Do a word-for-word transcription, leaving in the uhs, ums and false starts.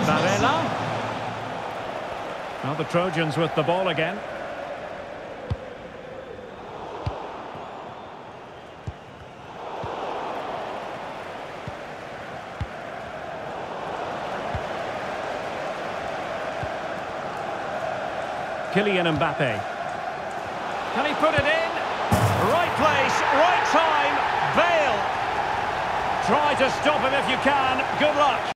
Barella. Now the Trojans with the ball again. Kylian Mbappe. Can he put it in? Right place, right time. Bale. Try to stop him if you can. Good luck.